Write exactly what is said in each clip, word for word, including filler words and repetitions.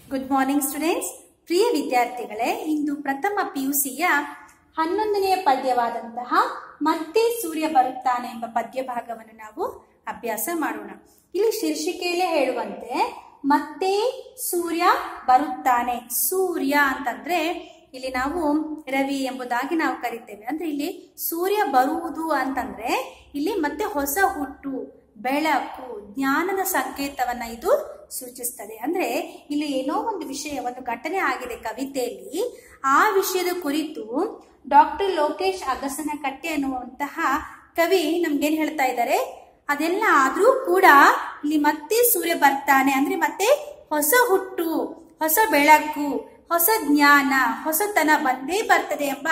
Good morning students. ಪ್ರಿಯ ವಿದ್ಯಾರ್ಥಿಗಳೇ, ಇಂದು ಪ್ರಥಮ ಪಿಯುಸಿಯ ಹನ್ನೊಂದನೆಯ ಪದ್ಯವಾದಂತಹ ಮತ್ತೆ ಸೂರ್ಯ ಬರುತ್ತಾನೆ ಎಂಬ ಪದ್ಯ ಭಾಗವನ್ನು ನಾವು ಅಭ್ಯಾಸ ಮಾಡೋಣ. ಇಲ್ಲಿ ಶೀರ್ಷಿಕೆಯಲ್ಲೇ ಹೇಳುವಂತೆ ಮತ್ತೆ ಸೂರ್ಯ ಬರುತ್ತಾನೆ. ಸೂರ್ಯ ಅಂತಂದ್ರೆ ಇಲ್ಲಿ ನಾವು ರವಿ ಎಂಬುದಾಗಿ ನಾವು ಕರಿತೇವೆ. ಅಂದ್ರೆ ಇಲ್ಲಿ ಸೂರ್ಯ ಬರುವುದು ಅಂತಂದ್ರೆ ಇಲ್ಲಿ ಮತ್ತೆ ಹೊಸ ಹುಟ್ಟು, ಬೆಳಕು, ಜ್ಞಾನದ ಸಂಕೇತವನ್ನ ಇದು ಸೂಚಿಸ್ತದೆ. ಅಂದ್ರೆ ಇಲ್ಲಿ ಏನೋ ಒಂದು ವಿಷಯ, ಒಂದು ಘಟನೆ ಆಗಿದೆ ಕವಿತೆಯಲ್ಲಿ, ಆ ವಿಷಯದ ಕುರಿತು ಡಾಕ್ಟರ್ ಲೋಕೇಶ್ ಅಗಸನಕಟ್ಟೆ ಅನ್ನುವಂತಹ ಕವಿ ನಮ್ಗೇನ್ ಹೇಳ್ತಾ ಇದ್ದಾರೆ, ಅದೆಲ್ಲ ಆದ್ರೂ ಕೂಡ ಇಲ್ಲಿ ಮತ್ತೆ ಸೂರ್ಯ ಬರ್ತಾನೆ ಅಂದ್ರೆ ಮತ್ತೆ ಹೊಸ ಹುಟ್ಟು, ಹೊಸ ಬೆಳಕು, ಹೊಸ ಜ್ಞಾನ, ಹೊಸತನ ಬಂದೇ ಬರ್ತದೆ ಎಂಬ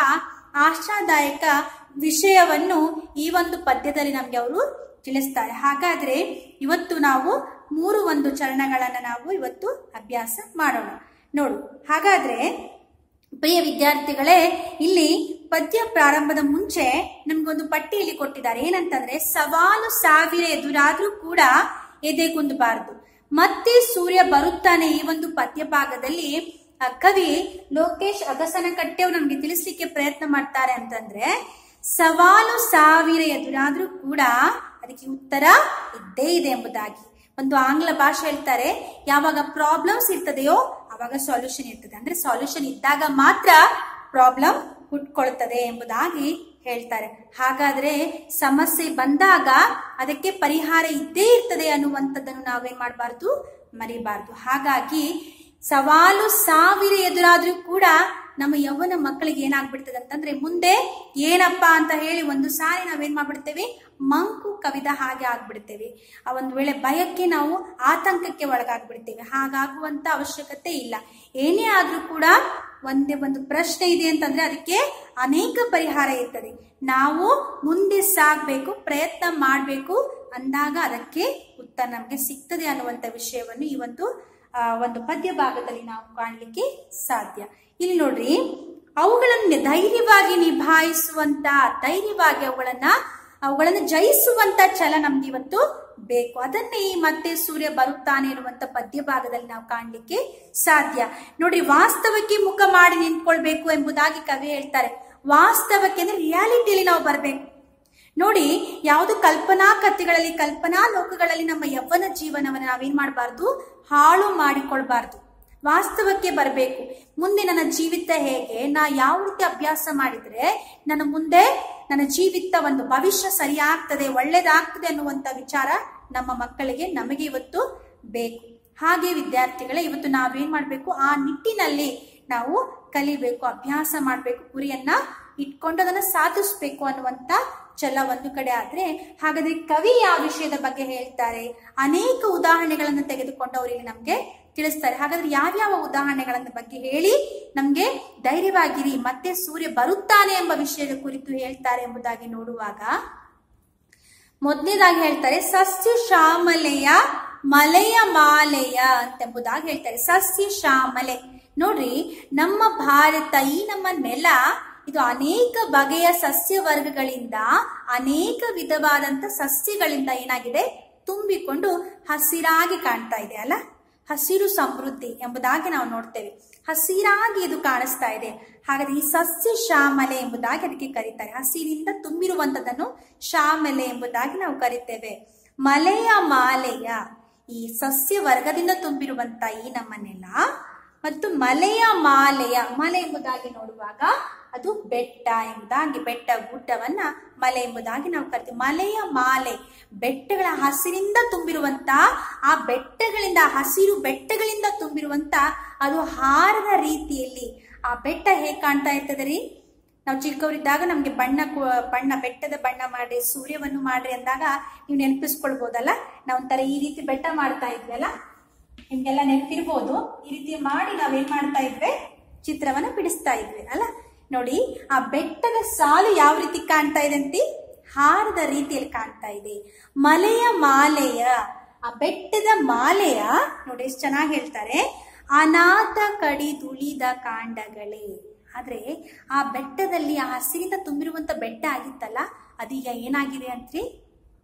ಆಶಾದಾಯಕ ವಿಷಯವನ್ನು ಈ ಒಂದು ಪದ್ಯದಲ್ಲಿ ನಮ್ಗೆ ಅವರು ತಿಳಿಸ್ತಾರೆ. ಹಾಗಾದ್ರೆ ಇವತ್ತು ನಾವು ಮೂರು ಒಂದು ಚರಣಗಳನ್ನ ನಾವು ಇವತ್ತು ಅಭ್ಯಾಸ ಮಾಡೋಣ. ನೋಡು, ಹಾಗಾದ್ರೆ ಪ್ರಿಯ ವಿದ್ಯಾರ್ಥಿಗಳೇ, ಇಲ್ಲಿ ಪದ್ಯ ಪ್ರಾರಂಭದ ಮುಂಚೆ ನಮ್ಗೊಂದು ಪಟ್ಟಿಯಲ್ಲಿ ಕೊಟ್ಟಿದ್ದಾರೆ. ಏನಂತಂದ್ರೆ, ಸವಾಲು ಸಾವಿರ ಎದುರಾದ್ರೂ ಕೂಡ ಎದೆಗುಂದಬಾರದು. ಮತ್ತೆ ಸೂರ್ಯ ಬರುತ್ತಾನೆ ಈ ಒಂದು ಪದ್ಯ ಭಾಗದಲ್ಲಿ ಕವಿ ಲೋಕೇಶ್ ಅಗಸನಕಟ್ಟೆ ಅವರು ನಮ್ಗೆ ತಿಳಿಸ್ಲಿಕ್ಕೆ ಪ್ರಯತ್ನ ಮಾಡ್ತಾರೆ ಅಂತಂದ್ರೆ, ಸವಾಲು ಸಾವಿರ ಎದುರಾದ್ರೂ ಕೂಡ ಅದಕ್ಕೆ ಉತ್ತರ ಇದ್ದೇ ಇದೆ ಎಂಬುದಾಗಿ. ಒಂದು ಆಂಗ್ಲ ಭಾಷೆ ಹೇಳ್ತಾರೆ, ಯಾವಾಗ ಪ್ರಾಬ್ಲಮ್ಸ್ ಇರ್ತದೆಯೋ ಅವಾಗ ಸಾಲ್ಯೂಷನ್ ಇರ್ತದೆ. ಅಂದ್ರೆ ಸಾಲ್ಯೂಷನ್ ಇದ್ದಾಗ ಮಾತ್ರ ಪ್ರಾಬ್ಲಮ್ ಹುಟ್ಕೊಳ್ತದೆ ಎಂಬುದಾಗಿ ಹೇಳ್ತಾರೆ. ಹಾಗಾದ್ರೆ ಸಮಸ್ಯೆ ಬಂದಾಗ ಅದಕ್ಕೆ ಪರಿಹಾರ ಇದ್ದೇ ಇರ್ತದೆ ಅನ್ನುವಂಥದ್ದನ್ನು ನಾವೇನ್ ಮಾಡಬಾರ್ದು, ಮರಿಬಾರ್ದು. ಹಾಗಾಗಿ ಸವಾಲು ಸಾವಿರ ಎದುರಾದ್ರೂ ಕೂಡ ನಮ್ಮ ಯೌವನ ಮಕ್ಕಳಿಗೆ ಏನಾಗ್ಬಿಡ್ತದೆ ಅಂತಂದ್ರೆ, ಮುಂದೆ ಏನಪ್ಪಾ ಅಂತ ಹೇಳಿ ಒಂದು ಸಾರಿ ನಾವೇನ್ ಮಾಡ್ಬಿಡ್ತೇವೆ, ಮಂಕು ಕವಿದ ಹಾಗೆ ಆಗ್ಬಿಡ್ತೇವೆ. ಆ ಒಂದು ವೇಳೆ ಭಯಕ್ಕೆ ನಾವು ಆತಂಕಕ್ಕೆ ಒಳಗಾಗ್ಬಿಡ್ತೇವೆ. ಹಾಗಾಗುವಂತ ಅವಶ್ಯಕತೆ ಇಲ್ಲ. ಏನೇ ಆದ್ರೂ ಕೂಡ ಒಂದೇ ಒಂದು ಪ್ರಶ್ನೆ ಇದೆ ಅಂತಂದ್ರೆ ಅದಕ್ಕೆ ಅನೇಕ ಪರಿಹಾರ ಇರ್ತದೆ. ನಾವು ಮುಂದೆ ಸಾಗ್ಬೇಕು, ಪ್ರಯತ್ನ ಮಾಡ್ಬೇಕು ಅಂದಾಗ ಅದಕ್ಕೆ ಉತ್ತರ ನಮ್ಗೆ ಸಿಗ್ತದೆ ಅನ್ನುವಂತ ವಿಷಯವನ್ನು ಈ ಒಂದು ಒಂದು ಪದ್ಯ ಭಾಗದಲ್ಲಿ ನಾವು ಕಾಣಲಿಕ್ಕೆ ಸಾಧ್ಯ. ಇಲ್ಲಿ ನೋಡ್ರಿ, ಅವುಗಳನ್ನ ಧೈರ್ಯವಾಗಿ ನಿಭಾಯಿಸುವಂತ, ಧೈರ್ಯವಾಗಿ ಅವುಗಳನ್ನ ಅವುಗಳನ್ನ ಜಯಿಸುವಂತ ಛಲ ನಮ್ಗೆ ಇವತ್ತು ಬೇಕು. ಅದನ್ನೇ ಈ ಮತ್ತೆ ಸೂರ್ಯ ಬರುತ್ತಾನೆ ಎನ್ನುವಂತ ಪದ್ಯ ಭಾಗದಲ್ಲಿ ನಾವು ಕಾಣ್ಲಿಕ್ಕೆ ಸಾಧ್ಯ. ನೋಡ್ರಿ, ವಾಸ್ತವಕ್ಕೆ ಮುಖ ಮಾಡಿ ನಿಂತ್ಕೊಳ್ಬೇಕು ಎಂಬುದಾಗಿ ಕವಿ ಹೇಳ್ತಾರೆ. ವಾಸ್ತವಕ್ಕೆ ಅಂದ್ರೆ ರಿಯಾಲಿಟಿಯಲ್ಲಿ ನಾವು ಬರ್ಬೇಕು. ನೋಡಿ, ಯಾವುದು ಕಲ್ಪನಾ ಕಥೆಗಳಲ್ಲಿ, ಕಲ್ಪನಾ ಲೋಕಗಳಲ್ಲಿ ನಮ್ಮ ಯೌವನ ಜೀವನವನ್ನು ನಾವೇನ್ ಮಾಡಬಾರ್ದು, ಹಾಳು ಮಾಡಿಕೊಳ್ಬಾರ್ದು. ವಾಸ್ತವಕ್ಕೆ ಬರಬೇಕು. ಮುಂದೆ ನನ್ನ ಜೀವಿತ ಹೇಗೆ, ನಾ ಯಾವ ರೀತಿ ಅಭ್ಯಾಸ ಮಾಡಿದ್ರೆ ನನ್ನ ಮುಂದೆ ನನ್ನ ಜೀವಿತ ಒಂದು ಭವಿಷ್ಯ ಸರಿಯಾಗ್ತದೆ, ಒಳ್ಳೇದಾಗ್ತದೆ ಅನ್ನುವಂತ ವಿಚಾರ ನಮ್ಮ ಮಕ್ಕಳಿಗೆ, ನಮಗೆ ಇವತ್ತು ಬೇಕು. ಹಾಗೆ ವಿದ್ಯಾರ್ಥಿಗಳೇ, ಇವತ್ತು ನಾವೇನ್ ಮಾಡ್ಬೇಕು, ಆ ನಿಟ್ಟಿನಲ್ಲಿ ನಾವು ಕಲಿಬೇಕು, ಅಭ್ಯಾಸ ಮಾಡ್ಬೇಕು, ಗುರಿಯನ್ನ ಇಟ್ಕೊಂಡು ಅದನ್ನ ಸಾಧಿಸ್ಬೇಕು ಅನ್ನುವಂತ ಛಲ ಒಂದು ಕಡೆ ಆದ್ರೆ, ಹಾಗಾದ್ರೆ ಕವಿ ಯಾವ ವಿಷಯದ ಬಗ್ಗೆ ಹೇಳ್ತಾರೆ, ಅನೇಕ ಉದಾಹರಣೆಗಳನ್ನು ತೆಗೆದುಕೊಂಡು ಅವರಿಗೆ ನಮ್ಗೆ ತಿಳಿಸ್ತಾರೆ. ಹಾಗಾದ್ರೆ ಯಾವ್ಯಾವ ಉದಾಹರಣೆಗಳನ್ನ ಬಗ್ಗೆ ಹೇಳಿ ನಮ್ಗೆ ಧೈರ್ಯವಾಗಿರಿ, ಮತ್ತೆ ಸೂರ್ಯ ಬರುತ್ತಾನೆ ಎಂಬ ವಿಷಯದ ಕುರಿತು ಹೇಳ್ತಾರೆ ಎಂಬುದಾಗಿ ನೋಡುವಾಗ, ಮೊದಲನೇದಾಗಿ ಹೇಳ್ತಾರೆ ಸಸ್ಯ ಶ್ಯಾಮಲೆಯ ಮಲೆಯ ಮಾಲೆಯ ಅಂತೆಂಬುದಾಗಿ ಹೇಳ್ತಾರೆ. ಸಸ್ಯ ಶ್ಯಾಮಲೆ ನೋಡ್ರಿ, ನಮ್ಮ ಭಾರತ, ಈ ನಮ್ಮ ನೆಲ, ಇದು ಅನೇಕ ಬಗೆಯ ಸಸ್ಯ ವರ್ಗಗಳಿಂದ, ಅನೇಕ ವಿಧವಾದಂತ ಸಸ್ಯಗಳಿಂದ ಏನಾಗಿದೆ, ತುಂಬಿಕೊಂಡು ಹಸಿರಾಗಿ ಕಾಣ್ತಾ ಇದೆ ಅಲ್ಲ. ಹಸಿರು ಸಮೃದ್ಧಿ ಎಂಬುದಾಗಿ ನಾವು ನೋಡ್ತೇವೆ. ಹಸಿರಾಗಿ ಇದು ಕಾಣಿಸ್ತಾ ಇದೆ. ಹಾಗಾದ್ರೆ ಈ ಸಸ್ಯ ಶ್ಯಾಮಲೆ ಎಂಬುದಾಗಿ ಅದಕ್ಕೆ ಕರೀತಾರೆ. ಹಸಿರಿಂದ ತುಂಬಿರುವಂತದನ್ನು ಶ್ಯಾಮಲೆ ಎಂಬುದಾಗಿ ನಾವು ಕರಿತೇವೆ. ಮಲೆಯ ಮಾಲೆಯ, ಈ ಸಸ್ಯ ವರ್ಗದಿಂದ ತುಂಬಿರುವಂತ ಈ ನಮ್ಮ ನೆಲ, ಮತ್ತು ಮಲೆಯ ಮಾಲೆಯ, ಮಲೆ ಎಂಬುದಾಗಿ ನೋಡುವಾಗ ಅದು ಬೆಟ್ಟ ಎಂಬುದಾಗಿ, ಬೆಟ್ಟ ಗುಡ್ಡವನ್ನ ಮಲೆ ಎಂಬುದಾಗಿ ನಾವು ಕರಿತೀವಿ. ಮಲೆಯ ಮಾಲೆ, ಬೆಟ್ಟಗಳ ಹಸಿರಿಂದ ತುಂಬಿರುವಂತ, ಆ ಬೆಟ್ಟಗಳಿಂದ, ಹಸಿರು ಬೆಟ್ಟಗಳಿಂದ ತುಂಬಿರುವಂತ ಅದು ಹಾರದ ರೀತಿಯಲ್ಲಿ ಆ ಬೆಟ್ಟ ಹೇಗೆ ಕಾಣ್ತಾ ಇರ್ತದೆ ರೀ. ನಾವು ಚಿಕ್ಕವರಿದ್ದಾಗ ನಮ್ಗೆ ಬಣ್ಣ ಬಣ್ಣ ಬೆಟ್ಟದ ಬಣ್ಣ ಮಾಡ್ರಿ, ಸೂರ್ಯವನ್ನು ಮಾಡ್ರಿ ಅಂದಾಗ ನೀವು ನೆನಪಿಸ್ಕೊಳ್ಬಹುದಲ್ಲ. ನಾವು ಒಂಥರ ಈ ರೀತಿ ಬೆಟ್ಟ ಮಾಡ್ತಾ ಇದ್ವಿ ಅಲ್ಲ, ನಿಮ್ಗೆಲ್ಲ ನೆನಪಿರ್ಬೋದು. ಈ ರೀತಿ ಮಾಡಿ ನಾವೇನ್ ಮಾಡ್ತಾ ಇದ್ವಿ, ಚಿತ್ರವನ್ನ ಬಿಡಿಸ್ತಾ ಇದ್ವಿ ಅಲ್ಲ. ನೋಡಿ, ಆ ಬೆಟ್ಟದ ಸಾಲು ಯಾವ ರೀತಿ ಕಾಣ್ತಾ ಇದೆ ಅಂತಿ, ಹಾರದ ರೀತಿಯಲ್ಲಿ ಕಾಣ್ತಾ ಇದೆ. ಮಲೆಯ ಮಾಲೆಯ, ಆ ಬೆಟ್ಟದ ಮಾಲೆಯ ನೋಡಿ ಎಷ್ಟು ಚೆನ್ನಾಗಿ ಹೇಳ್ತಾರೆ, ಅನಾಥ ಕಡಿದುಳಿದ ಕಾಂಡಗಳೇ. ಆದ್ರೆ ಆ ಬೆಟ್ಟದಲ್ಲಿ ಆ ಹಸಿರಿಂದ ತುಂಬಿರುವಂತ ಬೆಟ್ಟ ಆಗಿತ್ತಲ್ಲ, ಅದೀಗ ಏನಾಗಿದೆ ಅಂತ್ರಿ,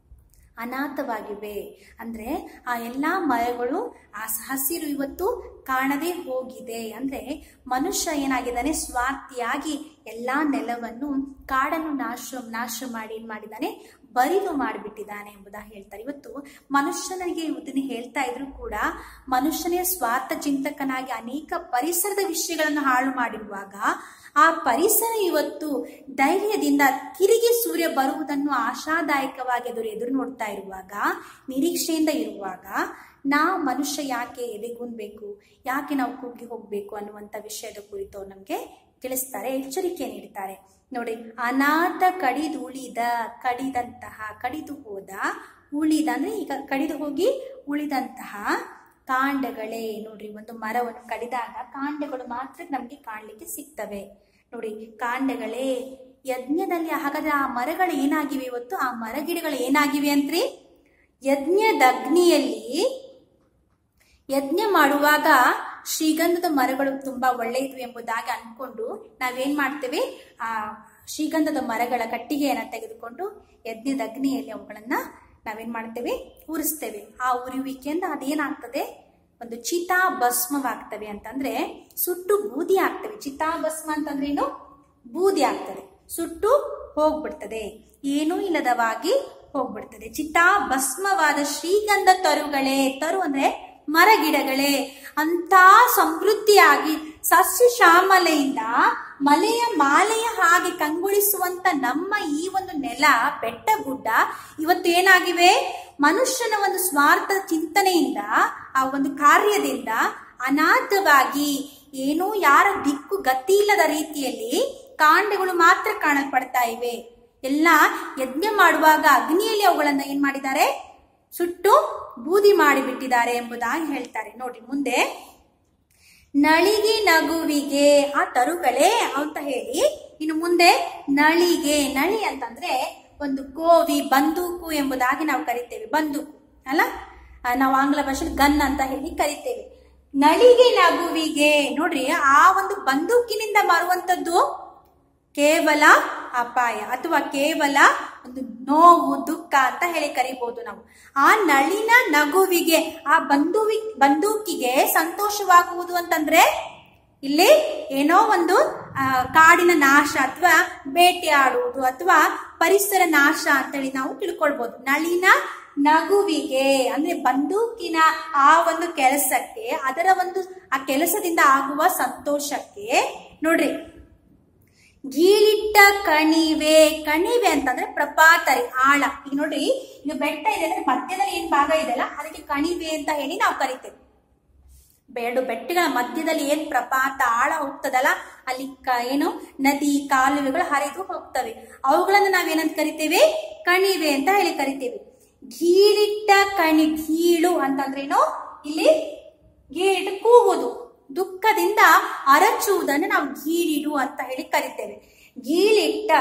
ಅನಾಥವಾಗಿವೆ. ಅಂದ್ರೆ ಆ ಎಲ್ಲಾ ಮರಗಳು ಆ ಹಸಿರು ಇವತ್ತು ಕಾಣದೆ ಹೋಗಿದೆ. ಅಂದ್ರೆ ಮನುಷ್ಯ ಏನಾಗಿದ್ದಾನೆ, ಸ್ವಾರ್ಥಿಯಾಗಿ ಎಲ್ಲಾ ನೆಲವನ್ನು ಕಾಡನ್ನು ನಾಶ ನಾಶ ಮಾಡಿ ಏನ್ ಮಾಡಿದ್ದಾನೆ, ಬರಿದು ಮಾಡಿಬಿಟ್ಟಿದ್ದಾನೆ ಎಂಬುದಾಗಿ ಹೇಳ್ತಾರೆ. ಇವತ್ತು ಮನುಷ್ಯನಿಗೆ ಇದನ್ನ ಹೇಳ್ತಾ ಇದ್ರು ಕೂಡ ಮನುಷ್ಯನೇ ಸ್ವಾರ್ಥ ಚಿಂತಕನಾಗಿ ಅನೇಕ ಪರಿಸರದ ವಿಷಯಗಳನ್ನು ಹಾಳು ಮಾಡಿರುವಾಗ ಆ ಪರಿಸರ ಇವತ್ತು ಧೈರ್ಯದಿಂದ ತಿರುಗಿ ಸೂರ್ಯ ಬರುವುದನ್ನು ಆಶಾದಾಯಕವಾಗಿ ಎದುರು ಎದುರು ನೋಡ್ತಾ ಇರುವಾಗ, ನಿರೀಕ್ಷೆಯಿಂದ ಇರುವಾಗ ನಾವು ಮನುಷ್ಯ ಯಾಕೆ ಎದೆಗುನ್ಬೇಕು, ಯಾಕೆ ನಾವು ಕುಗ್ಗಿ ಹೋಗ್ಬೇಕು ಅನ್ನುವಂಥ ವಿಷಯದ ಕುರಿತು ನಮಗೆ ತಿಳಿಸ್ತಾರೆ, ಎಚ್ಚರಿಕೆ ನೀಡ್ತಾರೆ. ನೋಡಿ, ಅನಾಥ ಕಡಿದುಳಿದ, ಕಡಿದಂತಹ, ಕಡಿದು ಹೋದ, ಉಳಿದ ಅಂದ್ರೆ ಈಗ ಕಡಿದು ಹೋಗಿ ಉಳಿದಂತಹ ಕಾಂಡಗಳೇ. ನೋಡ್ರಿ, ಒಂದು ಮರವನ್ನು ಕಡಿದಾಗ ಕಾಂಡಗಳು ಮಾತ್ರ ನಮ್ಗೆ ಕಾಣ್ಲಿಕ್ಕೆ ಸಿಗ್ತವೆ. ನೋಡಿ, ಕಾಂಡಗಳೇ ಯಜ್ಞದಲ್ಲಿ. ಹಾಗಾದ್ರೆ ಆ ಮರಗಳು ಏನಾಗಿವೆ ಇವತ್ತು, ಆ ಮರ ಗಿಡಗಳು ಏನಾಗಿವೆ ಅಂತ್ರಿ, ಯಜ್ಞದ ಅಗ್ನಿಯಲ್ಲಿ ಯಜ್ಞ ಮಾಡುವಾಗ ಶ್ರೀಗಂಧದ ಮರಗಳು ತುಂಬಾ ಒಳ್ಳೆಯದು ಎಂಬುದಾಗಿ ಅನ್ಕೊಂಡು ನಾವೇನ್ ಮಾಡ್ತೇವೆ, ಆ ಶ್ರೀಗಂಧದ ಮರಗಳ ಕಟ್ಟಿಗೆಯನ್ನ ತೆಗೆದುಕೊಂಡು ಯಜ್ಞದ ಅಗ್ನಿಯಲ್ಲಿ ಅವುಗಳನ್ನ ನಾವೇನ್ ಮಾಡ್ತೇವೆ, ಉರಿಸ್ತೇವೆ. ಆ ಉರಿಯುವಿಕೆಯಿಂದ ಅದೇನಾಗ್ತದೆ, ಒಂದು ಚಿತಾ ಭಸ್ಮವಾಗ್ತವೆ. ಅಂತಂದ್ರೆ ಸುಟ್ಟು ಬೂದಿ ಆಗ್ತವೆ. ಚಿತಾ ಭಸ್ಮ ಅಂತಂದ್ರೆ ಏನು, ಬೂದಿ ಆಗ್ತದೆ, ಸುಟ್ಟು ಹೋಗ್ಬಿಡ್ತದೆ, ಏನೂ ಇಲ್ಲದವಾಗಿ ಹೋಗ್ಬಿಡ್ತದೆ. ಚಿತಾ ಭಸ್ಮವಾದ ಶ್ರೀಗಂಧ ತರುಗಳೇ, ತರು ಅಂದ್ರೆ ಮರ ಗಿಡಗಳೇ, ಅಂತ ಸಮೃದ್ಧಿಯಾಗಿ ಸಸ್ಯ ಶ್ಯಾಮಲೆಯಿಂದ ಮಲೆಯ ಮಾಲೆಯ ಹಾಗೆ ಕಂಗೊಳಿಸುವಂತ ನಮ್ಮ ಈ ಒಂದು ನೆಲ, ಬೆಟ್ಟ ಗುಡ್ಡ ಇವತ್ತು ಏನಾಗಿವೆ, ಮನುಷ್ಯನ ಒಂದು ಸ್ವಾರ್ಥ ಚಿಂತನೆಯಿಂದ, ಆ ಒಂದು ಕಾರ್ಯದಿಂದ ಅನಾಥವಾಗಿ, ಏನೋ ಯಾರ ದಿಕ್ಕು ಗತಿ ಇಲ್ಲದ ರೀತಿಯಲ್ಲಿ ಕಾಂಡಗಳು ಮಾತ್ರ ಕಾಣಲ್ಪಡ್ತಾ ಇವೆ. ಎಲ್ಲ ಯಜ್ಞ ಮಾಡುವಾಗ ಅಗ್ನಿಯಲ್ಲಿ ಅವುಗಳನ್ನ ಏನ್ ಮಾಡಿದ್ದಾರೆ, ಸುಟ್ಟು ಬೂದಿ ಮಾಡಿಬಿಟ್ಟಿದ್ದಾರೆ ಎಂಬುದಾಗಿ ಹೇಳ್ತಾರೆ. ನೋಡ್ರಿ ಮುಂದೆ, ನಳಿಗೆ ನಗುವಿಗೆ, ಆ ತರುಗಳೇ ಅಂತ ಹೇಳಿ ಇನ್ನು ಮುಂದೆ ನಳಿಗೆ. ನಳಿ ಅಂತಂದ್ರೆ ಒಂದು ಕೋವಿ, ಬಂದೂಕು ಎಂಬುದಾಗಿ ನಾವು ಕರಿತೇವೆ. ಬಂದೂಕು ಅಲ್ಲ, ನಾವು ಆಂಗ್ಲ ಭಾಷೆಯಲ್ಲಿ ಗನ್ ಅಂತ ಹೇಳಿ ಕರಿತೇವೆ. ನಳಿಗೆ ನಗುವಿಗೆ, ನೋಡ್ರಿ, ಆ ಒಂದು ಬಂದೂಕಿನಿಂದ ಬರುವಂತದ್ದು ಕೇವಲ ಅಪಾಯ ಅಥವಾ ಕೇವಲ ಒಂದು ನೋವು, ದುಃಖ ಅಂತ ಹೇಳಿ ಕರಿಬಹುದು ನಾವು. ಆ ನಳಿನ ನಗುವಿಗೆ, ಆ ಬಂದೂವಿ ಬಂದೂಕಿಗೆ ಸಂತೋಷವಾಗುವುದು ಅಂತಂದ್ರೆ ಇಲ್ಲಿ ಏನೋ ಒಂದು ಆ ಕಾಡಿನ ನಾಶ ಅಥವಾ ಬೇಟೆಯಾಡುವುದು ಅಥವಾ ಪರಿಸರ ನಾಶ ಅಂತೇಳಿ ನಾವು ತಿಳ್ಕೊಳ್ಬಹುದು. ನಳಿನ ನಗುವಿಗೆ ಅಂದ್ರೆ ಬಂದೂಕಿನ ಆ ಒಂದು ಕೆಲಸಕ್ಕೆ, ಅದರ ಒಂದು ಆ ಕೆಲಸದಿಂದ ಆಗುವ ಸಂತೋಷಕ್ಕೆ. ನೋಡ್ರಿ, ಗೀಳಿಟ್ಟ ಕಣಿವೆ. ಕಣಿವೆ ಅಂತಂದ್ರೆ ಪ್ರಪಾತ ರೀ, ಆಳ. ಈಗ ನೋಡ್ರಿ, ಈಗ ಬೆಟ್ಟ ಇದೆ ಅಂದ್ರೆ ಮಧ್ಯದಲ್ಲಿ ಏನ್ ಭಾಗ ಇದೆಯಲ್ಲ ಅದಕ್ಕೆ ಕಣಿವೆ ಅಂತ ಹೇಳಿ ನಾವು ಕರಿತೇವೆ. ಎರಡು ಬೆಟ್ಟಗಳ ಮಧ್ಯದಲ್ಲಿ ಏನ್ ಪ್ರಪಾತ, ಆಳ ಹೋಗ್ತದಲ್ಲ, ಅಲ್ಲಿ ಏನು ನದಿ, ಕಾಲುವೆಗಳು ಹರಿದು ಹೋಗ್ತವೆ. ಅವುಗಳನ್ನ ನಾವೇನಂತ ಕರಿತೇವೆ, ಕಣಿವೆ ಅಂತ ಹೇಳಿ ಕರಿತೇವೆ. ಗೀಳಿಟ್ಟ ಕಣಿ, ಗೀಳು ಅಂತಂದ್ರೇನು, ಇಲ್ಲಿ ಗೀಳಿಟ್ಟು ಕೂಗುವುದು, ದುಃಖದಿಂದ ಅರಚುವುದನ್ನು ನಾವು ಗೀಳಿಡು ಅಂತ ಹೇಳಿ ಕರಿತೇವೆ. ಗೀಳಿಟ್ಟ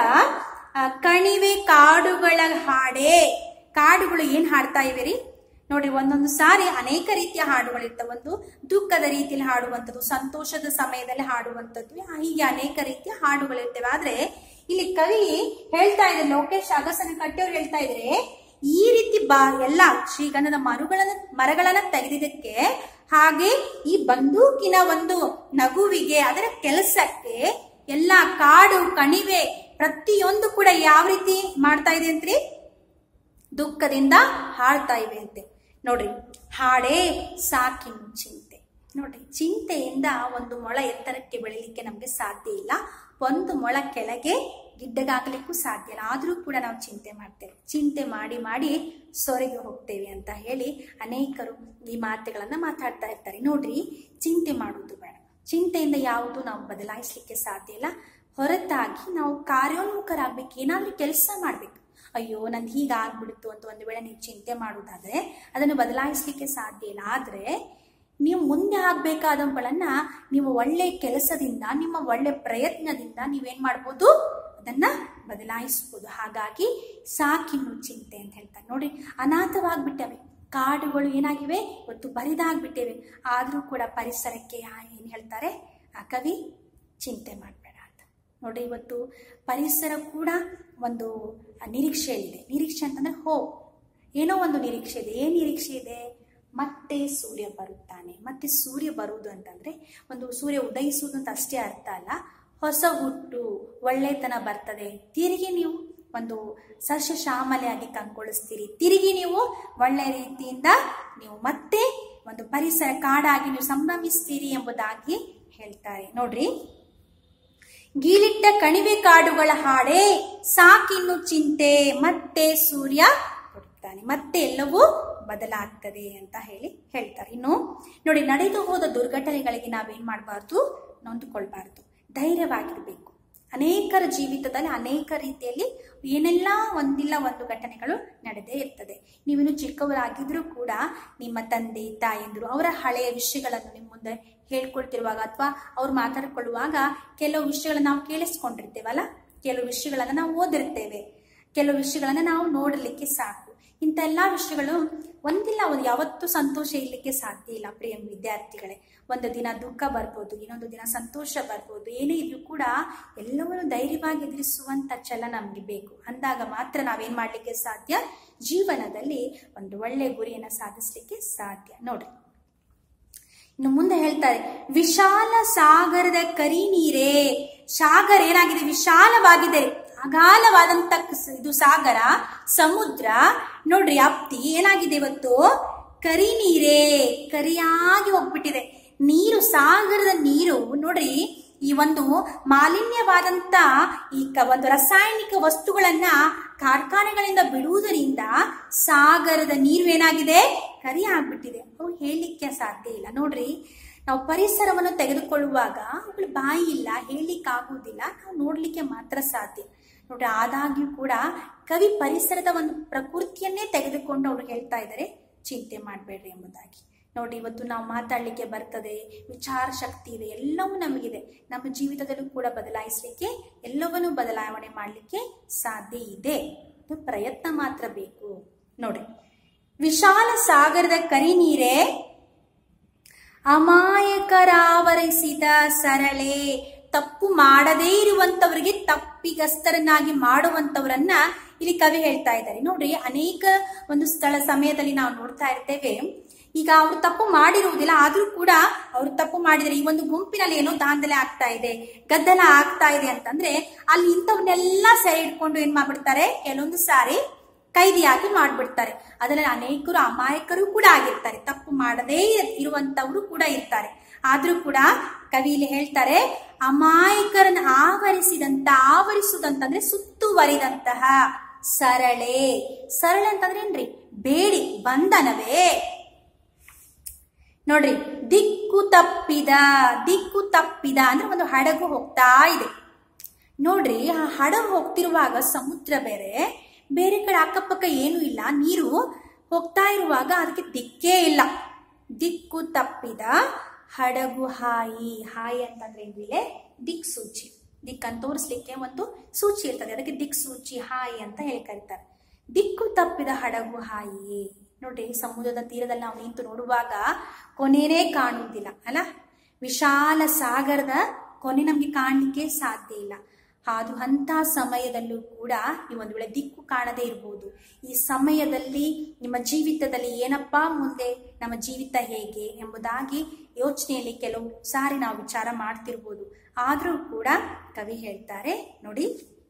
ಕಣಿವೆ ಕಾಡುಗಳ ಹಾಡೇ. ಕಾಡುಗಳು ಏನ್ ಹಾಡ್ತಾ ಇವೆ ರೀ, ನೋಡ್ರಿ, ಒಂದೊಂದು ಸಾರಿ ಅನೇಕ ರೀತಿಯ ಹಾಡುಗಳು ಇರ್ತವೆ. ಒಂದು ದುಃಖದ ರೀತಿಯಲ್ಲಿ ಹಾಡುವಂಥದ್ದು, ಸಂತೋಷದ ಸಮಯದಲ್ಲಿ ಹಾಡುವಂಥದ್ದು, ಹೀಗೆ ಅನೇಕ ರೀತಿಯ ಹಾಡುಗಳು ಇರ್ತವೆ. ಆದ್ರೆ ಇಲ್ಲಿ ಕವಿ ಹೇಳ್ತಾ ಇದ್ದಾರೆ, ಲೋಕೇಶ್ ಅಗಸನ ಕಟ್ಟಿಯವರು ಹೇಳ್ತಾ ಇದ್ರೆ, ಈ ರೀತಿ ಬಾ ಎಲ್ಲ ಶ್ರೀಗಂಧದ ಮರಗಳನ್ನ ಮರಗಳನ್ನ ತೆಗೆದಿದ್ದಕ್ಕೆ, ಹಾಗೆ ಈ ಬಂದೂಕಿನ ಒಂದು ನಗುವಿಗೆ, ಅದರ ಕೆಲಸಕ್ಕೆ ಎಲ್ಲ ಕಾಡು, ಕಣಿವೆ ಪ್ರತಿಯೊಂದು ಕೂಡ ಯಾವ ರೀತಿ ಮಾಡ್ತಾ ಇದೆ ಅಂತ್ರಿ, ದುಃಖದಿಂದ ಹಾಡ್ತಾ ಇವೆ ಅಂತೆ. ನೋಡ್ರಿ, ಹಾಡೇ ಸಾಕಿನ್ನು ಚಿಂತೆ. ನೋಡ್ರಿ, ಚಿಂತೆಯಿಂದ ಒಂದು ಮೊಳ ಎತ್ತರಕ್ಕೆ ಬೆಳಿಲಿಕ್ಕೆ ನಮ್ಗೆ ಸಾಧ್ಯ ಇಲ್ಲ, ಒಂದು ಮೊಳ ಕೆಳಗೆ ಗಿಡ್ಡಗಾಗಲಿಕ್ಕೂ ಸಾಧ್ಯ ಇಲ್ಲ. ಆದ್ರೂ ಕೂಡ ನಾವು ಚಿಂತೆ ಮಾಡ್ತೇವೆ. ಚಿಂತೆ ಮಾಡಿ ಮಾಡಿ ಸೊರಗಿ ಹೋಗ್ತೇವೆ ಅಂತ ಹೇಳಿ ಅನೇಕರು ಈ ಮಾತುಗಳನ್ನ ಮಾತಾಡ್ತಾ ಇರ್ತಾರೆ. ನೋಡ್ರಿ, ಚಿಂತೆ ಮಾಡುವುದು ಬೇಡ. ಚಿಂತೆಯಿಂದ ಯಾವುದು ನಾವು ಬದಲಾಯಿಸ್ಲಿಕ್ಕೆ ಸಾಧ್ಯ ಇಲ್ಲ. ಹೊರತಾಗಿ ನಾವು ಕಾರ್ಯೋನ್ಮುಖರಾಗ್ಬೇಕು, ಏನಾದ್ರೂ ಕೆಲಸ ಮಾಡ್ಬೇಕು. ಅಯ್ಯೋ ನಂದು ಹೀಗಾಗ್ಬಿಡ್ತು ಅಂತ ಒಂದು ವೇಳೆ ನೀವು ಚಿಂತೆ ಮಾಡುವುದಾದ್ರೆ ಅದನ್ನು ಬದಲಾಯಿಸ್ಲಿಕ್ಕೆ ಸಾಧ್ಯ ಇಲ್ಲ. ಆದ್ರೆ ನೀವು ಮುಂದೆ ಆಗ್ಬೇಕಾದವುಗಳನ್ನ ನೀವು ಒಳ್ಳೆ ಕೆಲಸದಿಂದ, ನಿಮ್ಮ ಒಳ್ಳೆ ಪ್ರಯತ್ನದಿಂದ ನೀವೇನ್ ಮಾಡ್ಬೋದು, ಅದನ್ನ ಬದಲಾಯಿಸ್ಬೋದು. ಹಾಗಾಗಿ ಸಾಕಿನ್ನು ಚಿಂತೆ ಅಂತ ಹೇಳ್ತಾರೆ. ನೋಡಿ, ಅನಾಥವಾಗ್ಬಿಟ್ಟವೆ ಕಾಡುಗಳು, ಏನಾಗಿವೆ ಇವತ್ತು ಬರಿದಾಗ್ಬಿಟ್ಟಿವೆ. ಆದ್ರೂ ಕೂಡ ಪರಿಸರಕ್ಕೆ ಏನ್ ಹೇಳ್ತಾರೆ ಆ ಕವಿ, ಚಿಂತೆ ಮಾಡಬೇಡ ಅಂತ. ನೋಡಿ, ಇವತ್ತು ಪರಿಸರ ಕೂಡ ಒಂದು ನಿರೀಕ್ಷೆಯಲ್ಲಿದೆ. ನಿರೀಕ್ಷೆ ಅಂತಂದ್ರೆ ಹೋಪ್. ಏನೋ ಒಂದು ನಿರೀಕ್ಷೆ ಇದೆ. ಏನು ನಿರೀಕ್ಷೆ ಇದೆ? ಮತ್ತೆ ಸೂರ್ಯ ಬರುತ್ತಾನೆ. ಮತ್ತೆ ಸೂರ್ಯ ಬರುವುದು ಅಂತಂದ್ರೆ ಒಂದು ಸೂರ್ಯ ಉದಯಿಸುವುದು ಅಂತ ಅಷ್ಟೇ ಅರ್ಥ ಅಲ್ಲ, ಹೊಸ ಹುಟ್ಟು, ಒಳ್ಳೆತನ ಬರ್ತದೆ. ತಿರುಗಿ ನೀವು ಒಂದು ಸಸ್ಯ ಶ್ಯಾಮಲೆಯಾಗಿ ಕಂಗೊಳಿಸ್ತೀರಿ. ತಿರುಗಿ ನೀವು ಒಳ್ಳೆ ರೀತಿಯಿಂದ ನೀವು ಮತ್ತೆ ಒಂದು ಪರಿಸರ ಕಾಡಾಗಿ ನೀವು ಸಂಭ್ರಮಿಸ್ತೀರಿ ಎಂಬುದಾಗಿ ಹೇಳ್ತಾರೆ. ನೋಡ್ರಿ, ಗೀಳಿಟ್ಟ ಕಣಿವೆ ಕಾಡುಗಳ ಹಾಡೆ ಸಾಕಿನ್ನು ಚಿಂತೆ, ಮತ್ತೆ ಸೂರ್ಯ ಬರುತ್ತಾನೆ, ಮತ್ತೆ ಎಲ್ಲವೂ ಬದಲಾಗ್ತದೆ ಅಂತ ಹೇಳಿ ಹೇಳ್ತಾರೆ. ಇನ್ನು ನೋಡಿ, ನಡೆದು ಹೋದ ದುರ್ಘಟನೆಗಳಿಗೆ ನಾವೇನ್ ಮಾಡಬಾರ್ದು, ನೊಂದುಕೊಳ್ಬಾರ್ದು, ಧೈರ್ಯವಾಗಿರ್ಬೇಕು. ಅನೇಕರ ಜೀವಿತದಲ್ಲಿ ಅನೇಕ ರೀತಿಯಲ್ಲಿ ಏನೆಲ್ಲ ಒಂದಿಲ್ಲ ಒಂದು ಘಟನೆಗಳು ನಡೆದೇ ಇರ್ತದೆ. ನೀವಿನ್ನು ಚಿಕ್ಕವರಾಗಿದ್ರೂ ಕೂಡ ನಿಮ್ಮ ತಂದೆ ತಾಯಂದಿರು ಅವರ ಹಳೆಯ ವಿಷಯಗಳನ್ನು ನಿಮ್ಮ ಮುಂದೆ ಹೇಳ್ಕೊಳ್ತಿರುವಾಗ ಅಥವಾ ಅವ್ರು ಮಾತಾಡ್ಕೊಳ್ಳುವಾಗ ಕೆಲವು ವಿಷಯಗಳನ್ನ ನಾವು ಕೇಳಿಸ್ಕೊಂಡಿರ್ತೇವಲ್ಲ, ಕೆಲವು ವಿಷಯಗಳನ್ನ ನಾವು ಓದಿರ್ತೇವೆ, ಕೆಲವು ವಿಷಯಗಳನ್ನ ನಾವು ನೋಡಲಿಕ್ಕೆ ಸಾಕು. ಇಂಥ ಎಲ್ಲಾ ವಿಷಯಗಳು ಒಂದಿಲ್ಲ ಒಂದು ಯಾವತ್ತೂ ಸಂತೋಷ ಇರ್ಲಿಕ್ಕೆ ಸಾಧ್ಯ ಇಲ್ಲ ಪ್ರಿಯ ವಿದ್ಯಾರ್ಥಿಗಳೇ. ಒಂದು ದಿನ ದುಃಖ ಬರ್ಬೋದು, ಇನ್ನೊಂದು ದಿನ ಸಂತೋಷ ಬರ್ಬೋದು. ಏನೇ ಇದ್ರೂ ಕೂಡ ಎಲ್ಲವನ್ನು ಧೈರ್ಯವಾಗಿ ಎದುರಿಸುವಂತ ಛಲ ನಮ್ಗೆ ಬೇಕು. ಅಂದಾಗ ಮಾತ್ರ ನಾವೇನ್ ಮಾಡ್ಲಿಕ್ಕೆ ಸಾಧ್ಯ, ಜೀವನದಲ್ಲಿ ಒಂದು ಒಳ್ಳೆ ಗುರಿಯನ್ನ ಸಾಧಿಸ್ಲಿಕ್ಕೆ ಸಾಧ್ಯ. ನೋಡ್ರಿ, ಇನ್ನು ಮುಂದೆ ಹೇಳ್ತಾರೆ, ವಿಶಾಲ ಸಾಗರದ ಕರಿ ನೀರೇ. ಸಾಗರ ಏನಾಗಿದೆ? ವಿಶಾಲವಾಗಿದೆ, ಅಗಾಲವಾದಂತ ಇದು ಸಾಗರ, ಸಮುದ್ರ. ನೋಡ್ರಿ, ಅಪ್ತಿ ಏನಾಗಿದೆ ಇವತ್ತು? ಕರಿ ನೀರೇ, ಕರಿಯಾಗಿ ಹೋಗ್ಬಿಟ್ಟಿದೆ ನೀರು. ಸಾಗರದ ನೀರು ನೋಡ್ರಿ, ಈ ಒಂದು ಮಾಲಿನ್ಯವಾದಂತ ಈ ಒಂದು ರಾಸಾಯನಿಕ ವಸ್ತುಗಳನ್ನ ಕಾರ್ಖಾನೆಗಳಿಂದ ಬಿಡುವುದರಿಂದ ಸಾಗರದ ನೀರು ಏನಾಗಿದೆ? ಕರಿ ಆಗ್ಬಿಟ್ಟಿದೆ. ಅವು ಹೇಳಲಿಕ್ಕೆ ಸಾಧ್ಯ ಇಲ್ಲ. ನೋಡ್ರಿ, ನಾವು ಪರಿಸರವನ್ನು ತೆಗೆದುಕೊಳ್ಳುವಾಗ ಅವುಗಳು ಬಾಯಿ ಇಲ್ಲ, ಹೇಳಲಿಕ್ಕೆ ಆಗುವುದಿಲ್ಲ, ನಾವು ನೋಡ್ಲಿಕ್ಕೆ ಮಾತ್ರ ಸಾಧ್ಯ. ನೋಡ್ರಿ, ಆದಾಗ್ಯೂ ಕೂಡ ಕವಿ ಪರಿಸರದ ಒಂದು ಪ್ರಕೃತಿಯನ್ನೇ ತೆಗೆದುಕೊಂಡು ಅವ್ರು ಹೇಳ್ತಾ ಇದ್ದಾರೆ, ಚಿಂತೆ ಮಾಡಬೇಡ್ರಿ ಎಂಬುದಾಗಿ. ನೋಡಿ, ಇವತ್ತು ನಾವು ಮಾತಾಡ್ಲಿಕ್ಕೆ ಬರ್ತದೆ, ವಿಚಾರ ಶಕ್ತಿ ಇದೆ, ಎಲ್ಲವೂ ನಮಗಿದೆ. ನಮ್ಮ ಜೀವಿತದಲ್ಲೂ ಕೂಡ ಬದಲಾಯಿಸಲಿಕ್ಕೆ, ಎಲ್ಲವನ್ನೂ ಬದಲಾವಣೆ ಮಾಡಲಿಕ್ಕೆ ಸಾಧ್ಯ ಇದೆ. ಪ್ರಯತ್ನ ಮಾತ್ರ ಬೇಕು. ನೋಡಿ, ವಿಶಾಲ ಸಾಗರದ ಕರಿ ನೀರೇ, ಅಮಾಯಕರಾವರಿಸಿದ ಸರಳೆ. ತಪ್ಪು ಮಾಡದೇ ಇರುವಂತವರಿಗೆ ತಪ್ಪಿಗಸ್ತರನ್ನಾಗಿ ಮಾಡುವಂತವರನ್ನ ಇಲ್ಲಿ ಕವಿ ಹೇಳ್ತಾ ಇದ್ದಾರೆ. ನೋಡ್ರಿ, ಅನೇಕ ಒಂದು ಸ್ಥಳ ಸಮಯದಲ್ಲಿ ನಾವು ನೋಡ್ತಾ ಇರ್ತೇವೆ, ಈಗ ಅವರು ತಪ್ಪು ಮಾಡಿರುವುದಿಲ್ಲ, ಆದ್ರೂ ಕೂಡ ಅವರು ತಪ್ಪು ಮಾಡಿದರೆ ಈ ಒಂದು ಗುಂಪಿನಲ್ಲಿ ಏನೋ ದಾಂಧಲೆ ಆಗ್ತಾ ಇದೆ, ಗದ್ದಲ ಆಗ್ತಾ ಇದೆ ಅಂತಂದ್ರೆ ಅಲ್ಲಿ ಇಂಥವನ್ನೆಲ್ಲ ಸೆರೆ ಹಿಡ್ಕೊಂಡು ಏನ್ ಮಾಡ್ಬಿಡ್ತಾರೆ, ಕೆಲವೊಂದು ಸಾರಿ ಕೈದಿಯಾಗಿ ಮಾಡ್ಬಿಡ್ತಾರೆ. ಅದರಲ್ಲಿ ಅನೇಕರು ಅಮಾಯಕರು ಕೂಡ ಆಗಿರ್ತಾರೆ, ತಪ್ಪು ಮಾಡದೇ ಇರುವಂತವರು ಕೂಡ ಇರ್ತಾರೆ. ಆದ್ರೂ ಕೂಡ ಕವಿ ಇಲ್ಲಿ ಹೇಳ್ತಾರೆ, ಅಮಾಯಕರನ್ನ ಆವರಿಸಿದಂತ, ಆವರಿಸುದಂತಂದ್ರೆ ಸುತ್ತುವರಿದಂತಹ ಸರಳೆ. ಸರಳೆ ಅಂತಂದ್ರೆ ಏನ್ರಿ? ಬೇಡಿ, ಬಂಧನವೇ. ನೋಡ್ರಿ, ದಿಕ್ಕು ತಪ್ಪಿದ. ದಿಕ್ಕು ತಪ್ಪಿದ ಅಂದ್ರೆ ಒಂದು ಹಡಗು ಹೋಗ್ತಾ ಇದೆ. ನೋಡ್ರಿ, ಆ ಹಡಗು ಹೋಗ್ತಿರುವಾಗ ಸಮುದ್ರ ಬೇರೆ, ಬೇರೆ ಕಡೆ ಅಕ್ಕಪಕ್ಕ ಏನು ಇಲ್ಲ, ನೀರು ಹೋಗ್ತಾ ಇರುವಾಗ ಅದಕ್ಕೆ ದಿಕ್ಕೇ ಇಲ್ಲ. ದಿಕ್ಕು ತಪ್ಪಿದ ಹಡಗು ಹಾಯಿ. ಹಾಯಿ ಅಂತಂದ್ರೆ ಏನಿಲ್ಲ, ದಿಕ್ ಸೂಚಿ. ದಿಕ್ಕನ್ನು ತೋರಿಸ್ಲಿಕ್ಕೆ ಒಂದು ಸೂಚಿ ಇರ್ತದೆ, ಅದಕ್ಕೆ ದಿಕ್ ಸೂಚಿ ಹಾಯಿ ಅಂತ ಹೇಳಿ ಕರೀತಾರೆ. ದಿಕ್ಕು ತಪ್ಪಿದ ಹಡಗು ಹಾಯಿ. ನೋಡ್ರಿ, ಸಮುದ್ರದ ತೀರದಲ್ಲಿ ನಾವು ನಿಂತು ನೋಡುವಾಗ ಕೊನೆನೇ ಕಾಣುವುದಿಲ್ಲ ಅಲ್ಲ. ವಿಶಾಲ ಸಾಗರದ ಕೊನೆ ನಮ್ಗೆ ಕಾಣಲಿಕ್ಕೆ ಸಾಧ್ಯ ಇಲ್ಲ. ಅದು ಅಂತ ಸಮಯದಲ್ಲೂ ಕೂಡ ನೀವು ಒಂದು ವೇಳೆ ದಿಕ್ಕು ಕಾಣದೇ ಇರ್ಬೋದು. ಈ ಸಮಯದಲ್ಲಿ ನಿಮ್ಮ ಜೀವಿತದಲ್ಲಿ ಏನಪ್ಪಾ ಮುಂದೆ ನಮ್ಮ ಜೀವಿತ ಹೇಗೆ ಎಂಬುದಾಗಿ ಯೋಚನೆಯಲ್ಲಿ ಕೆಲವು ಸಾರಿ ನಾವು ವಿಚಾರ ಮಾಡ್ತಿರ್ಬೋದು. ಆದ್ರೂ ಕೂಡ ಕವಿ ಹೇಳ್ತಾರೆ ನೋಡಿ,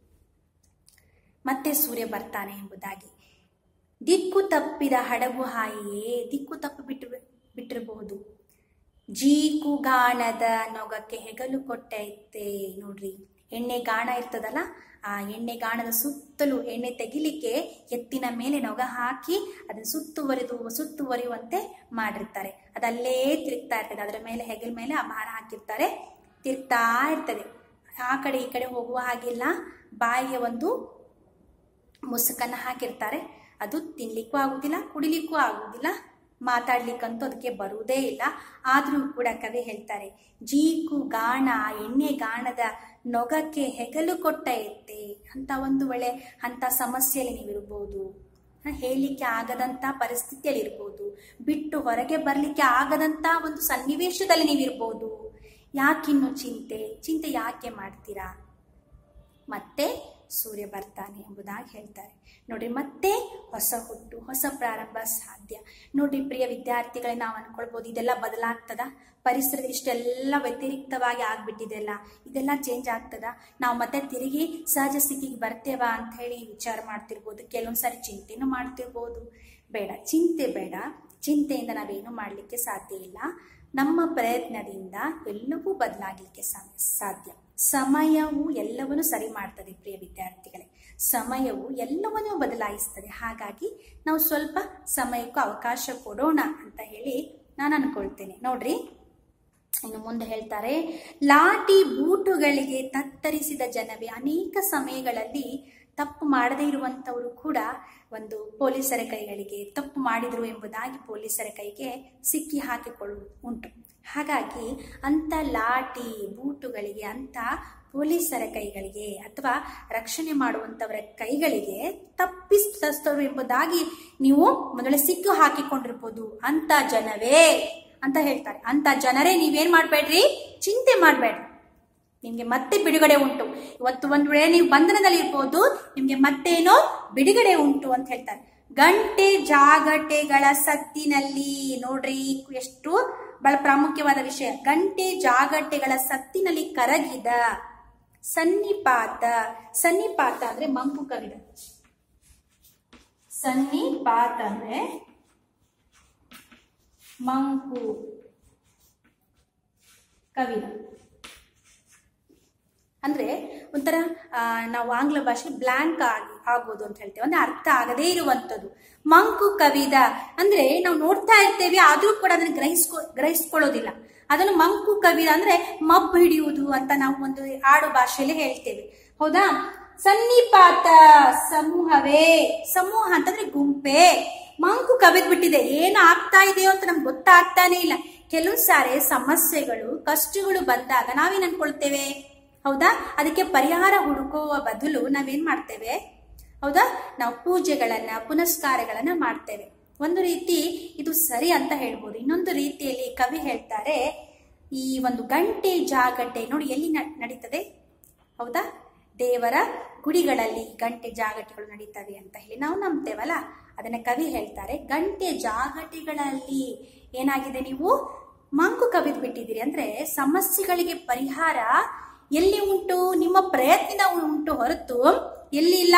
ಮತ್ತೆ ಸೂರ್ಯ ಬರ್ತಾನೆ ಎಂಬುದಾಗಿ. ದಿಕ್ಕು ತಪ್ಪಿದ ಹಡಗು ಹಾಯಿಯೇ. ದಿಕ್ಕು ತಪ್ಪಿ ಬಿಟ್ಟು ಬಿಟ್ಟಿರಬಹುದು. ಜೀಕು ಗಾಣದ ನೊಗಕ್ಕೆ ಹೆಗಲು ಕೊಟ್ಟೈತೆ. ನೋಡ್ರಿ, ಎಣ್ಣೆ ಗಾಣ ಇರ್ತದಲ್ಲ, ಆ ಎಣ್ಣೆ ಗಾಣದ ಸುತ್ತಲೂ ಎಣ್ಣೆ ತೆಗಿಲಿಕ್ಕೆ ಎತ್ತಿನ ಮೇಲೆ ನೊಗ ಹಾಕಿ ಅದನ್ನ ಸುತ್ತುವರಿದು ಸುತ್ತುವರಿಯುವಂತೆ ಮಾಡಿರ್ತಾರೆ. ಅದಲ್ಲೇ ತಿರುಗ್ತಾ ಇರ್ತದೆ, ಅದರ ಮೇಲೆ ಹೆಗಲ ಮೇಲೆ ಆ ಭಾರ ಹಾಕಿರ್ತಾರೆ, ತಿರುಗ್ತಾ ಇರ್ತದೆ. ಆ ಕಡೆ ಈ ಕಡೆ ಹೋಗುವ ಹಾಗಿಲ್ಲ. ಬಾಯಿಗೆ ಒಂದು ಮುಸುಕನ್ನ ಹಾಕಿರ್ತಾರೆ. ಅದು ತಿನ್ಲಿಕ್ಕೂ ಆಗುದಿಲ್ಲ, ಕುಡಿಲಿಕ್ಕೂ ಆಗುದಿಲ್ಲ, ಮಾತಾಡ್ಲಿಕ್ಕಂತೂ ಅದಕ್ಕೆ ಬರುವುದೇ ಇಲ್ಲ. ಆದ್ರೂ ಕೂಡ ಕವಿ ಹೇಳ್ತಾರೆ, ಜೀಕು ಗಾಣ, ಎಣ್ಣೆ ಗಾಣದ ನೊಗಕ್ಕೆ ಹೆಗಲು ಕೊಟ್ಟ ಎತ್ತೆ. ಅಂತ ಒಂದು ವೇಳೆ ಅಂತ ಸಮಸ್ಯೆಯಲ್ಲಿ ನೀವಿರ್ಬೋದು, ಹೇಳಲಿಕ್ಕೆ ಆಗದಂತ ಪರಿಸ್ಥಿತಿಯಲ್ಲಿ ಇರ್ಬೋದು, ಬಿಟ್ಟು ಹೊರಗೆ ಬರ್ಲಿಕ್ಕೆ ಆಗದಂತ ಒಂದು ಸನ್ನಿವೇಶದಲ್ಲಿ ನೀವಿರ್ಬೋದು. ಯಾಕಿನ್ನು ಚಿಂತೆ ಚಿಂತೆ ಯಾಕೆ ಮಾಡ್ತೀರಾ? ಮತ್ತೆ ಸೂರ್ಯ ಬರ್ತಾನೆ ಎಂಬುದಾಗಿ ಹೇಳ್ತಾರೆ. ನೋಡ್ರಿ, ಮತ್ತೆ ಹೊಸ ಹುಟ್ಟು, ಹೊಸ ಪ್ರಾರಂಭ ಸಾಧ್ಯ. ನೋಡ್ರಿ ಪ್ರಿಯ ವಿದ್ಯಾರ್ಥಿಗಳೇ, ನಾವು ಅನ್ಕೊಳ್ಬೋದು ಇದೆಲ್ಲ ಬದಲಾಗ್ತದ, ಪರಿಸರ ಇಷ್ಟೆಲ್ಲ ವ್ಯತಿರಿಕ್ತವಾಗಿ ಆಗ್ಬಿಟ್ಟಿದೆಲ್ಲ, ಇದೆಲ್ಲ ಚೇಂಜ್ ಆಗ್ತದ, ನಾವು ಮತ್ತೆ ತಿರುಗಿ ಸಹಜ ಸ್ಥಿತಿಗೆ ಬರ್ತೇವಾ ಅಂತ ಹೇಳಿ ವಿಚಾರ ಮಾಡ್ತಿರ್ಬೋದು. ಕೆಲವೊಂದ್ಸರಿ ಚಿಂತೆನೂ ಮಾಡ್ತಿರ್ಬೋದು. ಬೇಡ, ಚಿಂತೆ ಬೇಡ. ಚಿಂತೆಯಿಂದ ನಾವೇನು ಮಾಡಲಿಕ್ಕೆ ಸಾಧ್ಯ ಇಲ್ಲ. ನಮ್ಮ ಪ್ರಯತ್ನದಿಂದ ಎಲ್ಲವೂ ಬದಲಾಗಲಿಕ್ಕೆ ಸಾಧ್ಯ. ಸಮಯವು ಎಲ್ಲವನ್ನೂ ಸರಿ ಮಾಡ್ತದೆ ಪ್ರಿಯ ವಿದ್ಯಾರ್ಥಿಗಳೇ. ಸಮಯವು ಎಲ್ಲವನ್ನೂ ಬದಲಾಯಿಸ್ತದೆ. ಹಾಗಾಗಿ ನಾವು ಸ್ವಲ್ಪ ಸಮಯಕ್ಕೂ ಅವಕಾಶ ಕೊಡೋಣ ಅಂತ ಹೇಳಿ ನಾನು ಅನ್ಕೊಳ್ತೇನೆ. ನೋಡ್ರಿ, ಇನ್ನು ಮುಂದೆ ಹೇಳ್ತಾರೆ, ಲಾಠಿ ಬೂಟುಗಳಿಗೆ ತತ್ತರಿಸಿದ ಜನವೇ. ಅನೇಕ ಸಮಯಗಳಲ್ಲಿ ತಪ್ಪು ಮಾಡದೇ ಇರುವಂಥವರು ಕೂಡ ಒಂದು ಪೊಲೀಸರ ಕೈಗಳಿಗೆ ತಪ್ಪು ಮಾಡಿದ್ರು ಎಂಬುದಾಗಿ ಪೊಲೀಸರ ಕೈಗೆ ಸಿಕ್ಕಿ ಹಾಕಿಕೊಳ್ಳುವುದು ಉಂಟು. ಹಾಗಾಗಿ ಅಂಥ ಲಾಠಿ ಬೂಟುಗಳಿಗೆ, ಅಂಥ ಪೊಲೀಸರ ಕೈಗಳಿಗೆ ಅಥವಾ ರಕ್ಷಣೆ ಮಾಡುವಂಥವರ ಕೈಗಳಿಗೆ ತಪ್ಪಿಸ್ತರು ಎಂಬುದಾಗಿ ನೀವು ಮೊದಲೇ ಸಿಕ್ಕು ಹಾಕಿಕೊಂಡಿರ್ಬೋದು. ಅಂಥ ಜನವೇ ಅಂತ ಹೇಳ್ತಾರೆ. ಅಂತ ಜನರೇ ನೀವೇನ್ ಮಾಡ್ಬೇಡ್ರಿ, ಚಿಂತೆ ಮಾಡ್ಬೇಡ್ರಿ, ನಿಮ್ಗೆ ಮತ್ತೆ ಬಿಡುಗಡೆ ಉಂಟು. ಇವತ್ತು ಒಂದ್ ವೇಳೆ ನೀವು ಬಂಧನದಲ್ಲಿ ಇರ್ಬೋದು, ನಿಮ್ಗೆ ಮತ್ತೇನೋ ಬಿಡುಗಡೆ ಉಂಟು ಅಂತ ಹೇಳ್ತಾರೆ. ಗಂಟೆ ಜಾಗಟೆಗಳ ಸತ್ತಿನಲ್ಲಿ, ನೋಡ್ರಿ ಎಷ್ಟು ಬಹಳ ಪ್ರಾಮುಖ್ಯವಾದ ವಿಷಯ. ಗಂಟೆ ಜಾಗಟೆಗಳ ಸತ್ತಿನಲ್ಲಿ ಕರಗಿದ ಸನ್ನಿಪಾತ. ಸನ್ನಿಪಾತ ಅಂದ್ರೆ ಮಂಕು ಕವಿದ. ಸನ್ನಿಪಾತ ಅಂದ್ರೆ ಮಂಕು ಕವಿದ ಅಂದ್ರೆ ಒಂಥರ ನಾವು ಆಂಗ್ಲ ಭಾಷೆ ಬ್ಲಾಂಕ್ ಆಗಿ ಆಗೋದು ಅಂತ ಹೇಳ್ತೇವೆ, ಅಂದ್ರೆ ಅರ್ಥ ಆಗದೇ ಇರುವಂಥದ್ದು. ಮಂಕು ಕವಿದ ಅಂದ್ರೆ ನಾವು ನೋಡ್ತಾ ಇರ್ತೇವೆ, ಆದ್ರೂ ಕೂಡ ಅದನ್ನು ಗ್ರಹಿಸ್ಕೊ ಗ್ರಹಿಸ್ಕೊಳ್ಳೋದಿಲ್ಲ. ಅದನ್ನು ಮಂಕು ಕವಿದ ಅಂದ್ರೆ ಮಬ್ಬು ಹಿಡಿಯುವುದು ಅಂತ ನಾವು ಒಂದು ಆಡು ಭಾಷೆಯಲ್ಲಿ ಹೇಳ್ತೇವೆ, ಹೌದಾ? ಸನ್ನಿಪಾತ ಸಮೂಹವೇ. ಸಮೂಹ ಅಂತಂದ್ರೆ ಗುಂಪೆ. ಮಂಕು ಕವಿದ್ ಬಿಟ್ಟಿದೆ, ಏನು ಆಗ್ತಾ ಇದೆಯೋ ಅಂತ ನಮ್ಗೆ ಗೊತ್ತಾಗ್ತಾನೆ ಇಲ್ಲ. ಕೆಲವು ಸಾರಿ ಸಮಸ್ಯೆಗಳು ಕಷ್ಟಗಳು ಬಂದಾಗ ನಾವೇನ್ ಅನ್ಕೊಳ್ತೇವೆ, ಹೌದಾ? ಅದಕ್ಕೆ ಪರಿಹಾರ ಹುಡುಕುವ ಬದಲು ನಾವೇನ್ ಮಾಡ್ತೇವೆ, ಹೌದಾ, ನಾವು ಪೂಜೆಗಳನ್ನ ಪುನಸ್ಕಾರಗಳನ್ನ ಮಾಡ್ತೇವೆ. ಒಂದು ರೀತಿ ಇದು ಸರಿ ಅಂತ ಹೇಳ್ಬೋದು. ಇನ್ನೊಂದು ರೀತಿಯಲ್ಲಿ ಕವಿ ಹೇಳ್ತಾರೆ, ಈ ಒಂದು ಗಂಟೆ ಜಾಗಟೆ ನೋಡಿ ಎಲ್ಲಿ ನಡೀತದೆ, ಹೌದಾ? ದೇವರ ಗುಡಿಗಳಲ್ಲಿ ಗಂಟೆ ಜಾಗಟೆಗಳು ನಡೀತವೆ ಅಂತ ಹೇಳಿ ನಾವು ನಂಬ್ತೇವಲ್ಲ, ಅದನ್ನ ಕವಿ ಹೇಳ್ತಾರೆ, ಗಂಟೆ ಜಾಗಟೆಗಳಲ್ಲಿ ಏನಾಗಿದೆ, ನೀವು ಮಂಕು ಕವಿದ್ ಬಿಟ್ಟಿದ್ದೀರಿ. ಅಂದ್ರೆ ಸಮಸ್ಯೆಗಳಿಗೆ ಪರಿಹಾರ ಎಲ್ಲಿ ಉಂಟು, ನಿಮ್ಮ ಪ್ರಯತ್ನ ಉಂಟು ಹೊರತು ಎಲ್ಲಿ ಇಲ್ಲ.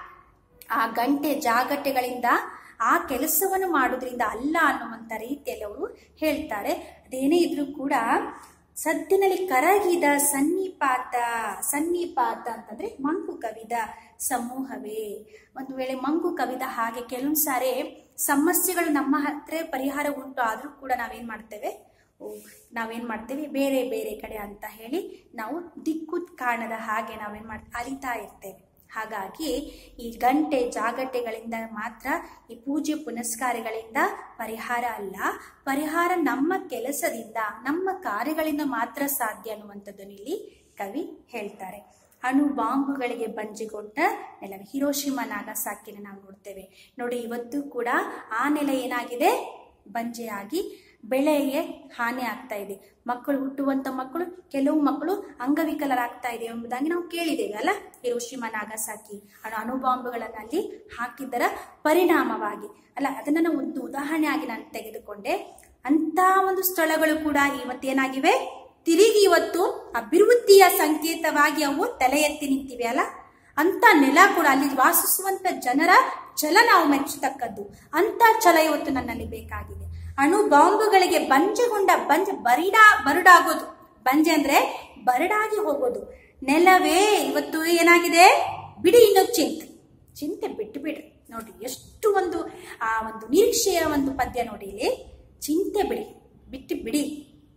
ಆ ಗಂಟೆ ಜಾಗಟೆಗಳಿಂದ ಆ ಕೆಲಸವನ್ನು ಮಾಡೋದ್ರಿಂದ ಅಲ್ಲ ಅನ್ನುವಂಥ ರೀತಿಯಲ್ಲಿ ಅವರು ಹೇಳ್ತಾರೆ. ಅದೇನೇ ಇದ್ರೂ ಕೂಡ ಸದ್ದಿನಲ್ಲಿ ಕರಗಿದ ಸನ್ನಿಪಾತ. ಸನ್ನಿಪಾತ ಅಂತಂದ್ರೆ ಮಂಕು ಕವಿದ ಸಮೂಹವೇ. ಒಂದು ವೇಳೆ ಮಂಕು ಕವಿದ ಹಾಗೆ ಕೆಲವೊಂದು ಸಾರಿ ಸಮಸ್ಯೆಗಳು ನಮ್ಮ ಹತ್ರ ಪರಿಹಾರ ಉಂಟು ಆದ್ರೂ ಕೂಡ ನಾವೇನ್ ಮಾಡ್ತೇವೆ, ನಾವೇನ್ ಮಾಡ್ತೇವೆ ಬೇರೆ ಬೇರೆ ಕಡೆ ಅಂತ ಹೇಳಿ ನಾವು ದಿಕ್ಕು ಕಾಣದ ಹಾಗೆ ನಾವೇನ್ ಮಾಡ್ತೇವೆ, ಅಲಿತಾ ಇರ್ತೇವೆ. ಹಾಗಾಗಿ ಈ ಗಂಟೆ ಜಾಗಟೆಗಳಿಂದ ಮಾತ್ರ, ಈ ಪೂಜೆ ಪುನಸ್ಕಾರಗಳಿಂದ ಪರಿಹಾರ ಅಲ್ಲ. ಪರಿಹಾರ ನಮ್ಮ ಕೆಲಸದಿಂದ, ನಮ್ಮ ಕಾರ್ಯಗಳಿಂದ ಮಾತ್ರ ಸಾಧ್ಯ ಅನ್ನುವಂಥದ್ದನ್ನು ಇಲ್ಲಿ ಕವಿ ಹೇಳ್ತಾರೆ. ಅಣು ಬಾಂಬುಗಳಿಗೆ ಬಂಜಿಗೊಂಡ ನೆಲ ಹಿರೋಶಿಮಾ ನಾಗಸಾಕಿನ ನಾವು ನೋಡ್ತೇವೆ. ನೋಡಿ, ಇವತ್ತು ಕೂಡ ಆ ನೆಲ ಏನಾಗಿದೆ, ಬಂಜೆಯಾಗಿ ಬೆಳೆಗೆ ಹಾನಿ ಆಗ್ತಾ ಇದೆ. ಮಕ್ಕಳು ಹುಟ್ಟುವಂತ ಮಕ್ಕಳು, ಕೆಲವು ಮಕ್ಕಳು ಅಂಗವಿಕಲರಾಗ್ತಾ ಇದೆ ಎಂಬುದಾಗಿ ನಾವು ಕೇಳಿದ್ದೇವೆ ಅಲ್ಲ. ಹಿರೋಶಿಮಾ ನಾಗಸಾಕಿ ಅಣು ಅಣುಬಾಂಬುಗಳನ್ನು ಅಲ್ಲಿ ಹಾಕಿದ್ದರ ಪರಿಣಾಮವಾಗಿ ಅಲ್ಲ, ಅದನ್ನ ನಾವು ಒಂದು ಉದಾಹರಣೆ ಆಗಿ ನಾನು ತೆಗೆದುಕೊಂಡೆ. ಅಂತ ಒಂದು ಸ್ಥಳಗಳು ಕೂಡ ಇವತ್ತೇನಾಗಿವೆ, ತಿರುಗಿ ಇವತ್ತು ಅಭಿವೃದ್ಧಿಯ ಸಂಕೇತವಾಗಿ ಅವು ತಲೆ ಎತ್ತಿ ನಿಂತಿವೆ ಅಲ್ಲ. ಅಂತ ನೆಲ ಕೂಡ, ಅಲ್ಲಿ ವಾಸಿಸುವಂತ ಜನರ ಛಲ ನಾವು ಮೆಚ್ಚತಕ್ಕದ್ದು. ಅಂತ ಛಲ ಇವತ್ತು ನನ್ನಲ್ಲಿ ಬೇಕಾಗಿದೆ. ಅಣು ಬಾಂಬುಗಳಿಗೆ ಬಂಜೆಗೊಂಡ, ಬಂಜೆ ಬರಿಡಾ ಬರುಡಾಗೋದು. ಬಂಜೆ ಅಂದ್ರೆ ಬರಡಾಗಿ ಹೋಗೋದು. ನೆಲವೇ ಇವತ್ತು ಏನಾಗಿದೆ, ಬಿಡಿ ಇನ್ನು ಚಿಂತೆ ಚಿಂತೆ ಬಿಟ್ಟು ಬಿಡ್ರಿ. ನೋಡಿ ಎಷ್ಟು ಒಂದು ಆ ಒಂದು ನಿರೀಕ್ಷೆಯ ಒಂದು ಪದ್ಯ ನೋಡಿ ಇಲ್ಲಿ. ಚಿಂತೆ ಬಿಡಿ, ಬಿಟ್ಟು ಬಿಡಿ,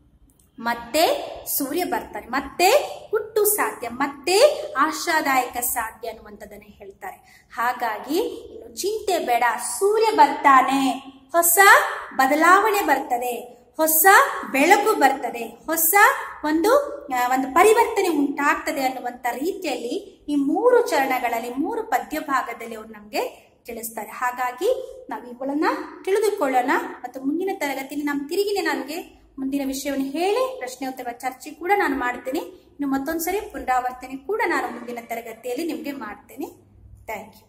ಮತ್ತೆ ಸೂರ್ಯ ಬರ್ತಾನೆ, ಮತ್ತೆ ಹುಟ್ಟು ಸಾಧ್ಯ, ಮತ್ತೆ ಆಶಾದಾಯಕ ಸಾಧ್ಯ ಅನ್ನುವಂಥದ್ದನ್ನ ಹೇಳ್ತಾರೆ. ಹಾಗಾಗಿ ಇನ್ನು ಚಿಂತೆ ಬೇಡ, ಸೂರ್ಯ ಬರ್ತಾನೆ, ಹೊಸ ಬದಲಾವಣೆ ಬರ್ತದೆ, ಹೊಸ ಬೆಳಕು ಬರ್ತದೆ, ಹೊಸ ಒಂದು ಒಂದು ಪರಿವರ್ತನೆ ಉಂಟಾಗ್ತದೆ ಅನ್ನುವಂಥ ರೀತಿಯಲ್ಲಿ ಈ ಮೂರು ಚರಣಗಳಲ್ಲಿ, ಮೂರು ಪದ್ಯ ಭಾಗದಲ್ಲಿ ಅವ್ರು ನಮ್ಗೆ ತಿಳಿಸ್ತಾರೆ. ಹಾಗಾಗಿ ನಾವು ಇವುಗಳನ್ನ ತಿಳಿದುಕೊಳ್ಳೋಣ ಮತ್ತು ಮುಂದಿನ ತರಗತಿಯಲ್ಲಿ ನಾವು ತಿರುಗಿನೇ ನನಗೆ ಮುಂದಿನ ವಿಷಯವನ್ನು ಹೇಳಿ ಪ್ರಶ್ನೆ ಉತ್ತರ ಚರ್ಚೆ ಕೂಡ ನಾನು ಮಾಡ್ತೀನಿ. ಇನ್ನು ಮತ್ತೊಂದ್ಸರಿ ಪುನರಾವರ್ತನೆ ಕೂಡ ನಾನು ಮುಂದಿನ ತರಗತಿಯಲ್ಲಿ ನಿಮಗೆ ಮಾಡ್ತೇನೆ. Thank you.